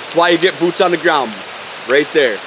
That's why you get boots on the ground, right there.